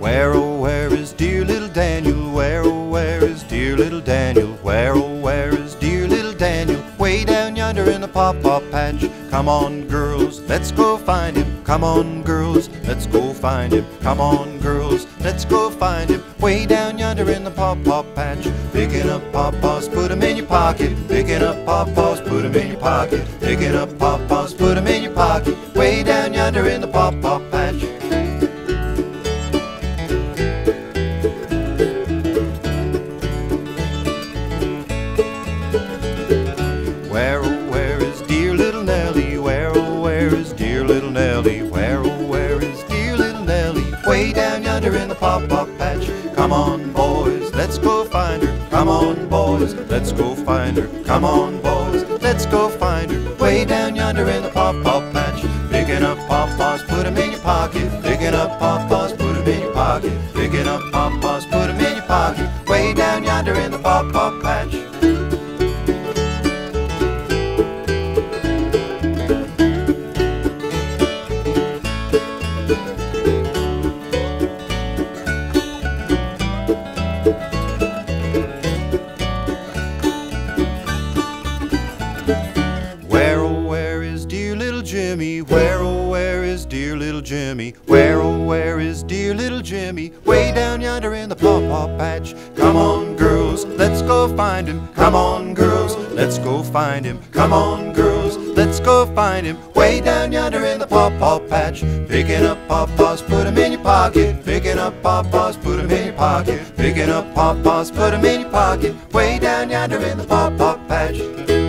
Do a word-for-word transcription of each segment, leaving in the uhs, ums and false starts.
Where, oh, where is dear little Daniel? Where, oh, where is dear little Daniel? Where, oh, where is dear little Daniel? Way down yonder in the Paw Paw Patch. Come on, girls, let's go find him. Come on, girls, let's go find him. Come on, girls, let's go find him. Way down yonder in the Paw Paw Patch. Picking up pawpaws, put 'em in your pocket. Picking up pawpaws, put 'em in your pocket. Picking up pawpaws, put 'em in your pocket. Way down yonder in the Paw Paw Patch. Where, oh, where is dear little Nellie? Where, oh, where is dear little Nellie? Where, oh, where is dear little Nellie? Way down yonder in the Paw Paw Patch. Come on, boys, let's go find her. Come on, boys, let's go find her. Come on, boys, let's go find her. Way down yonder in the Paw Paw Patch. Picking up pawpaws, put 'em in your pocket. Picking up pawpaws, put 'em in your pocket. Picking up pawpaws, put 'em in your pocket. Way down yonder in the Paw Paw Patch. Where, oh, where is dear little Jimmy? Where, oh, where is dear little Jimmy? Where, oh, where is dear little Jimmy? Way down yonder in the Paw Paw Patch. Come on, girls, let's go find him. Come on, girls, let's go find him. Come on, girls, let's go find him. Way down yonder in the Paw Paw Patch. Picking up pawpaws, put 'em in your pocket. Picking up pawpaws, put 'em in your pocket. Picking up pawpaws, put 'em in your pocket. Way down yonder in the Paw Paw Patch.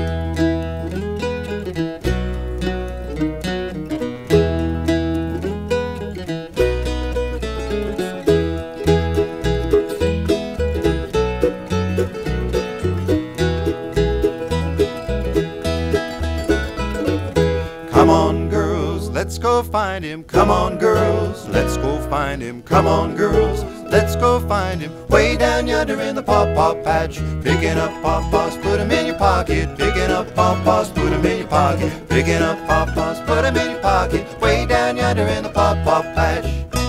Come on, girls, let's go find him. Come on, girls, let's go find him. Come on, girls, let's go find him. Way down yonder in the Paw Paw Patch. Picking up pawpaws, put 'em in your pocket. Picking up pawpaws, put 'em in your pocket. Picking up pawpaws, put 'em in your pocket. Way down yonder in the Paw Paw Patch.